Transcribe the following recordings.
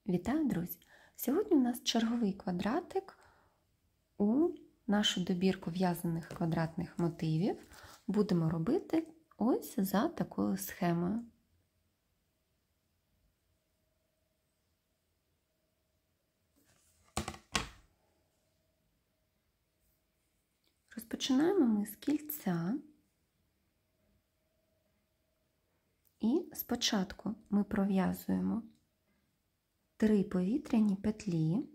Вітаю, друзі! Сьогодні у нас черговий квадратик у нашу добірку в'язаних квадратних мотивів. Будемо робити ось за такою схемою. Розпочинаємо ми з кільця. І спочатку ми пров'язуємо 3 повітряні петлі,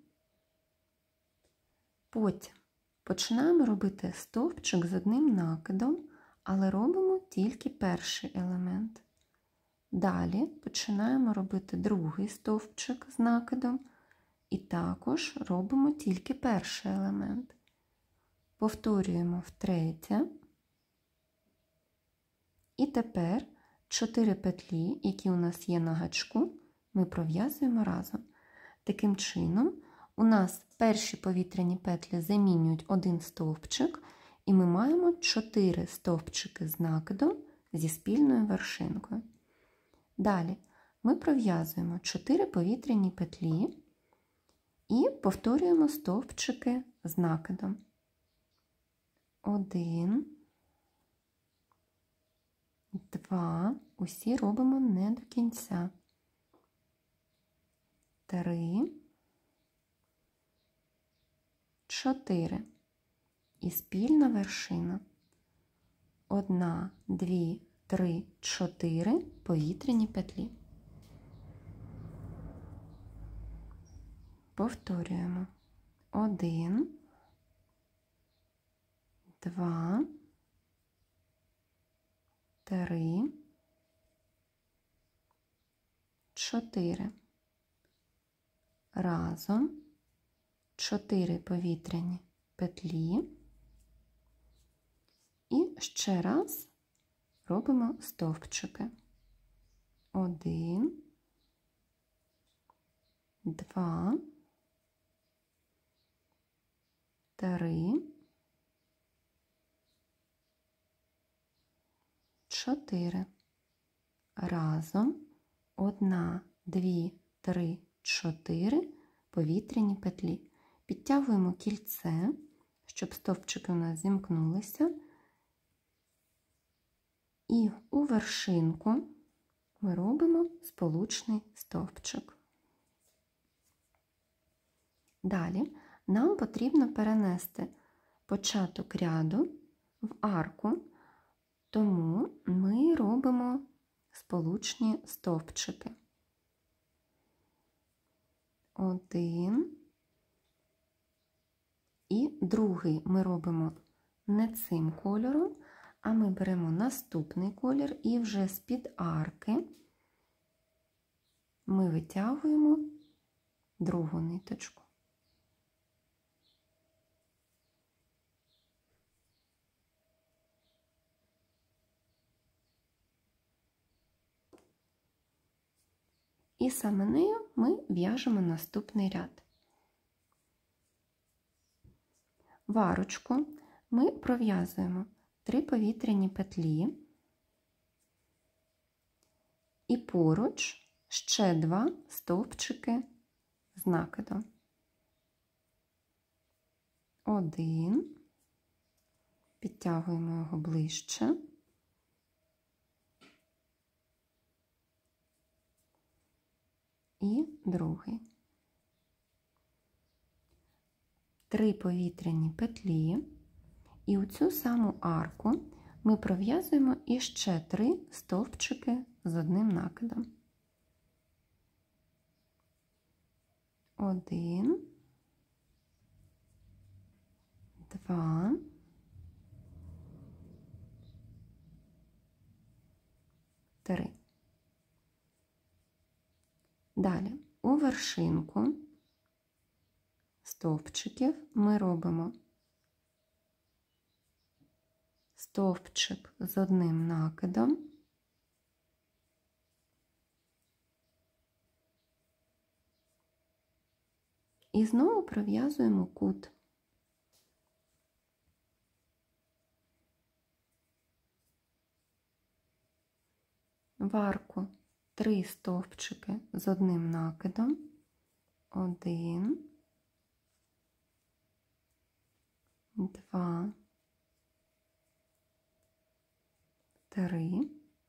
потім починаємо робити стовпчик з одним накидом, але робимо тільки перший елемент. Далі починаємо робити другий стовпчик з накидом і також робимо тільки перший елемент. Повторюємо втретє. І тепер 4 петлі, які у нас є на гачку, ми пров'язуємо разом. Таким чином, у нас перші повітряні петлі замінюють один стовпчик, і ми маємо 4 стовпчики з накидом зі спільною вершинкою. Далі ми пров'язуємо 4 повітряні петлі і повторюємо стовпчики з накидом. 1, 2, усі робимо не до кінця. 3, 4 і спільна вершина. 1, 2, 3, 4 повітряні петлі. Повторюємо. 1, 2, 3, 4. Разом 4 повітряні петлі і ще раз робимо стовпчики. 1, 2, 3, 4. Разом 1, 2, 3, 4 повітряні петлі. Підтягуємо кільце, щоб стовпчики у нас зімкнулися. І у вершинку ми робимо сполучний стовпчик. Далі нам потрібно перенести початок ряду в арку, тому ми робимо сполучні стовпчики. 1 і другий ми робимо не цим кольором, а ми беремо наступний колір і вже з-під арки ми витягуємо другу ниточку. І саме нею ми в'яжемо наступний ряд. В арочку ми пров'язуємо 3 повітряні петлі і поруч ще 2 стовпчики з накидом. 1, підтягуємо його ближче. І другий. 3 повітряні петлі, і у цю саму арку ми пров'язуємо іще 3 стовпчики з одним накидом. 1, 2, 3. Далі у вершинку стовпчиків ми робимо стовпчик з одним накидом і знову пров'язуємо кут. В арку 3 стовпчики з одним накидом 1, 2, 3,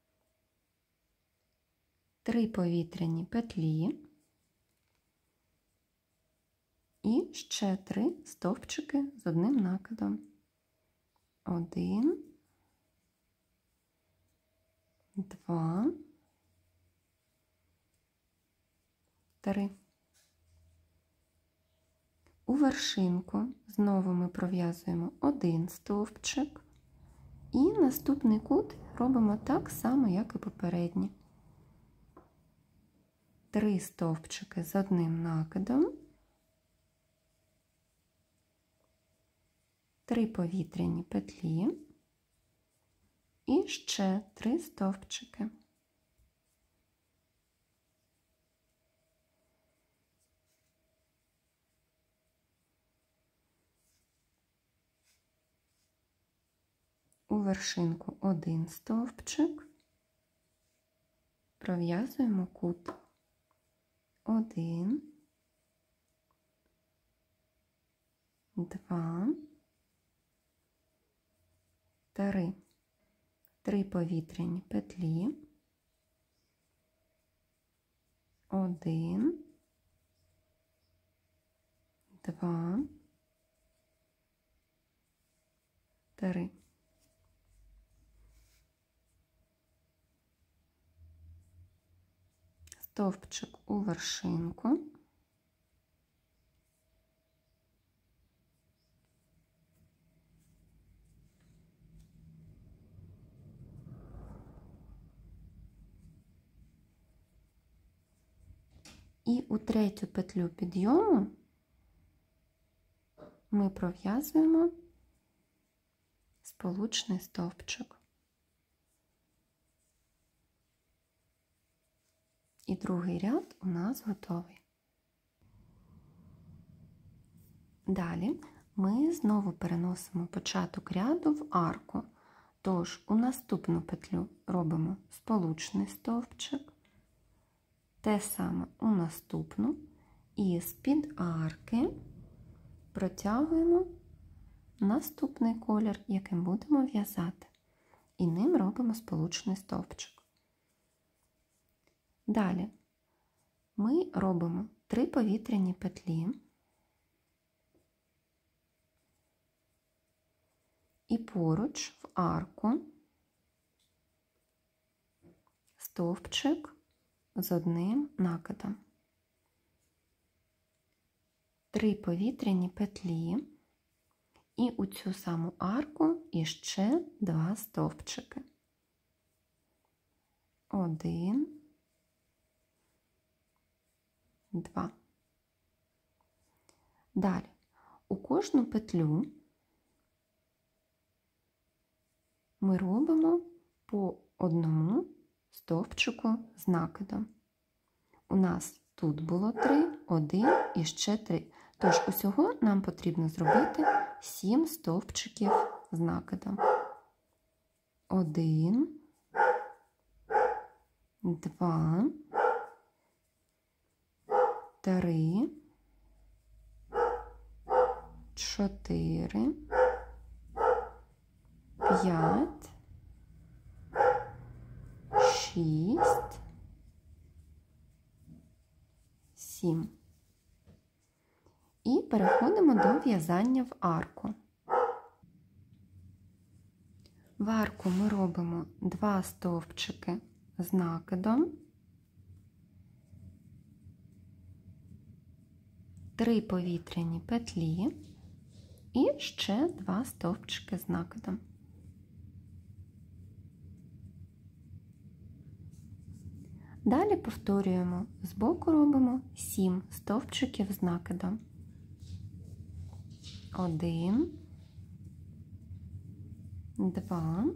3 повітряні петлі і ще 3 стовпчики з одним накидом. 1, 2, 3. У вершинку знову ми пров'язуємо 1 стовпчик і наступний кут робимо так само, як і попередній. 3 стовпчики з одним накидом, 3 повітряні петлі і ще 3 стовпчики. У вершинку 1 стовпчик, пров'язуємо кут. 1, 2, 3. 3 повітряні петлі. 1, 2, 3. Стовпчик у вершинку. І у третю петлю підйому ми пров'язуємо сполучний стовпчик. І другий ряд у нас готовий. Далі ми знову переносимо початок ряду в арку. Тож у наступну петлю робимо сполучний стовпчик, те саме у наступну, і з-під арки протягуємо наступний колір, яким будемо в'язати, і ним робимо сполучний стовпчик. Далі ми робимо 3 повітряні петлі і поруч в арку стовпчик з одним накидом. 3 повітряні петлі і у цю саму арку іще 2 стовпчики. 1, 2. Далі у кожну петлю ми робимо по одному стовпчику з накидом. У нас тут було 3, 1 і ще 3. Тож усього нам потрібно зробити 7 стовпчиків з накидом. 1, 2, 3, 4, 5, 6, 7. І переходимо до в'язання в арку. В арку ми робимо 2 стовпчики з накидом, 3 повітряні петлі і ще 2 стовпчики з накидом. Далі повторюємо, збоку робимо 7 стовпчиків з накидом. 1, 2,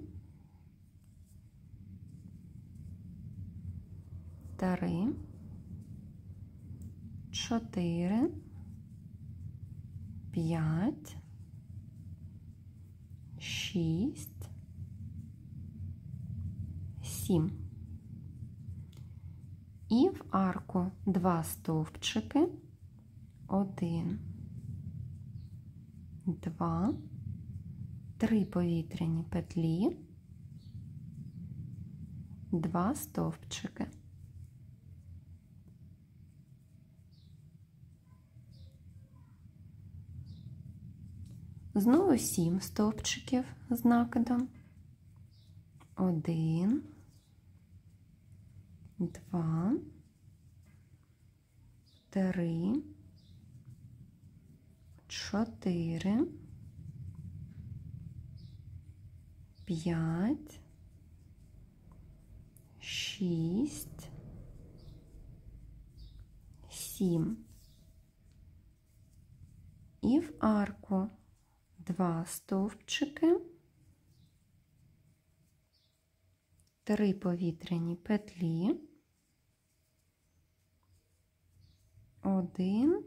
3, 4, 5, 6, 7. І в арку 2 стовпчики 1, 2, 3 повітряні петлі, 2 стовпчики. Знову 7 стовпчиків з накидом. 1, 2, 3, 4, 5, 6, 7. І в арку 2 стовпчики, 3 повітряні петлі, 1,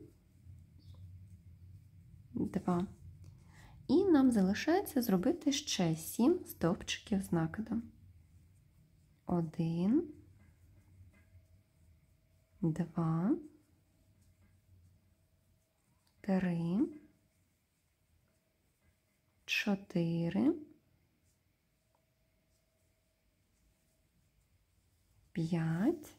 2. І нам залишається зробити ще 7 стовпчиків з накидом. 1, 2, 3, 4, 5,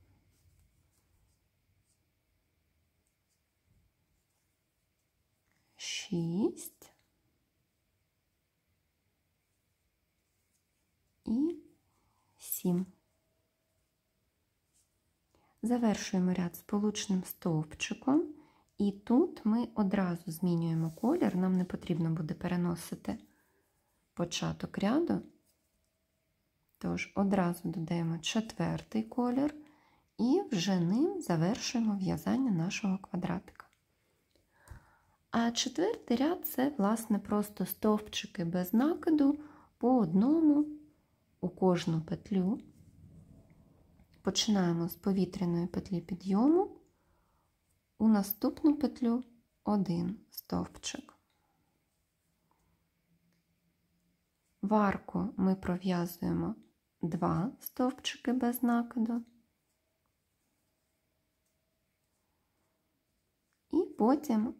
6 і 7. Завершуємо ряд сполучним стовпчиком, і тут ми одразу змінюємо колір, нам не потрібно буде переносити початок ряду, тож одразу додаємо 4-й колір і вже ним завершуємо в'язання нашого квадратика. А 4-й ряд – це, власне, просто стовпчики без накиду по одному у кожну петлю. Починаємо з повітряної петлі підйому, у наступну петлю 1 стовпчик. В арку ми пров'язуємо 2 стовпчики без накиду. І потім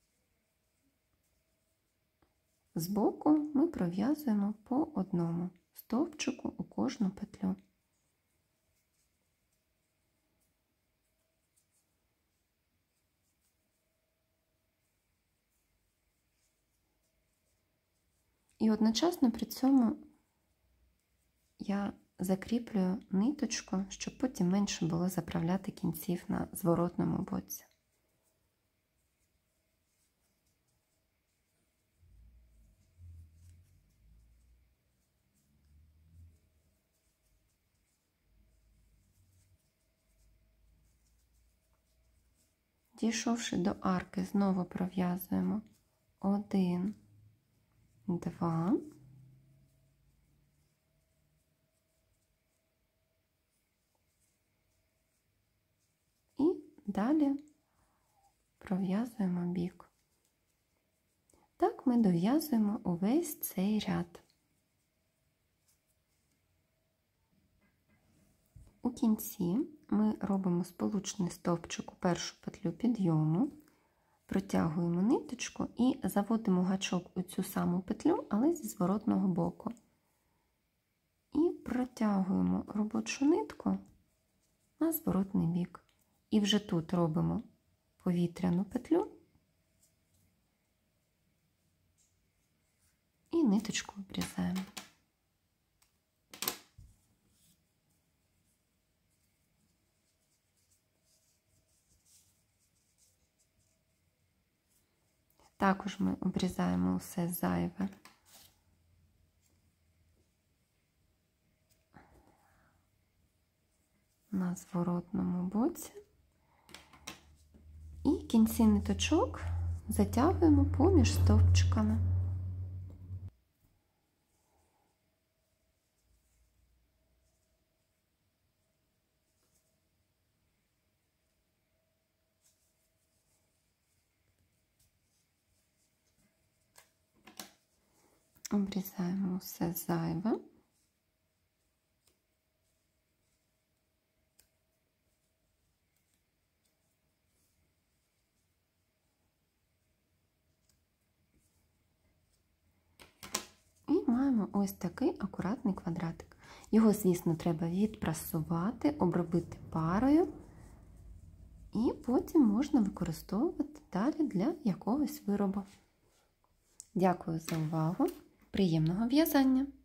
збоку ми пров'язуємо по одному стовпчику у кожну петлю. І одночасно при цьому я закріплюю ниточку, щоб потім менше було заправляти кінців на зворотному боці. Дійшовши до арки, знову пров'язуємо 1, 2, і далі пров'язуємо бік. Так ми дов'язуємо увесь цей ряд. У кінці ми робимо сполучний стовпчик у першу петлю підйому, протягуємо ниточку і заводимо гачок у цю саму петлю, але зі зворотного боку. І протягуємо робочу нитку на зворотний бік. І вже тут робимо повітряну петлю і ниточку обрізаємо. Також ми обрізаємо усе зайве на зворотному боці. І кінці ниточок затягуємо поміж стовпчиками. Обрізаємо все зайве. отримаємо ось такий акуратний квадратик. Його, звісно, треба відпрасувати, обробити парою, і потім можна використовувати далі для якогось виробу. Дякую за увагу! Приємного в'язання!